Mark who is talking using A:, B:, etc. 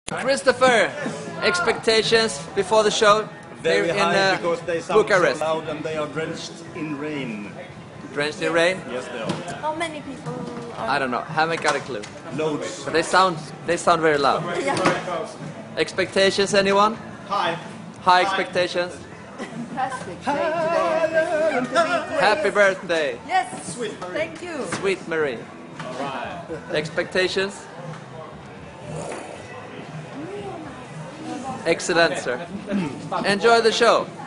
A: Christopher, expectations before the show
B: Very
A: here
B: high
A: in
B: because they sound
A: Bucharest.
B: so loud and they are drenched in rain.
A: Drenched in rain?
B: Yes, they are.
C: How many people are
A: I don't know. Haven't got a clue.
B: Loads.
A: But they sound very loud.
C: Yeah.
A: Expectations, anyone?
B: Hi.
A: High expectations.
C: Fantastic day today.
A: Happy birthday,
C: Yes, thank you.
A: sweet Marie. Expectations? Excellent, sir. Enjoy the show.